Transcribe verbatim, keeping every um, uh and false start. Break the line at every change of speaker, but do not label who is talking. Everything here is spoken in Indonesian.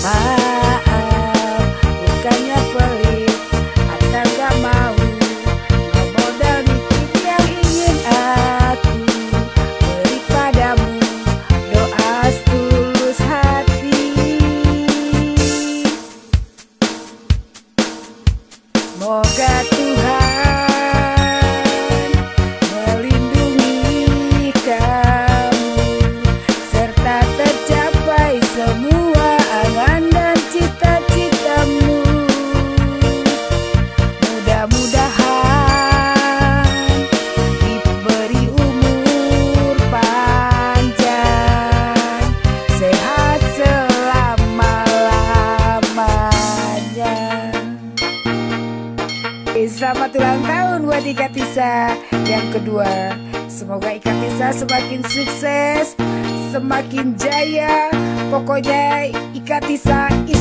Maaf, bukannya pelit atau gak mau, nggak modal dikit yang ingin aku beri padamu, doa setulus hati. Semoga Tuhan melindungi kamu serta tercapai semua angan dan cita-citamu. Mudah-mudahan diberi umur panjang, sehat selama-lamanya. Selamat ulang tahun buat Ika Tisa yang kedua. Semoga Ika Tisa semakin sukses, semakin jaya. Pokoknya Ika Tisa